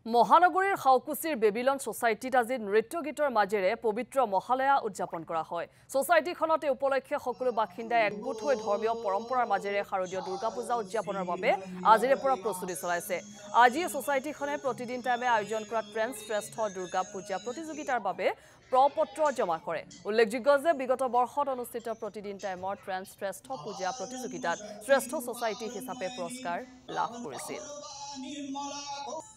মহানগৰীৰ হাউকুছিৰ বেবিলন সোসাইটিত আজি নৃত্য গীতৰ মাজেৰে পবিত্ৰ মহালয়া উদযাপন কৰা হয়। সোসাইটিখনতে উপলক্ষে সকলো বাসিন্দাই একগোট হৈ ধৰ্মীয় পৰম্পৰাৰ মাজেৰে শাৰদীয় দুৰ্গা পূজা উদযাপনৰ বাবে আজিৰে পৰা প্ৰস্তুতি চলাইছে। আজি সোসাইটিখনে প্ৰতিদিন টাইমে আয়োজন কৰা ট্ৰেন্স শ্ৰেষ্ঠ দুৰ্গা পূজা প্ৰতিযোগিতাৰ বাবে প্ৰপত্ৰ জমা কৰে। উল্লেখযোগ্য যে বিগত বৰ্ষত অনুষ্ঠিত প্ৰতিদিন টাইমৰ ট্ৰেন্স শ্ৰেষ্ঠ পূজা প্ৰতিযোগিতাত শ্ৰেষ্ঠ সোসাইটি হিচাপে পুৰস্কাৰ লাভ কৰিছিল।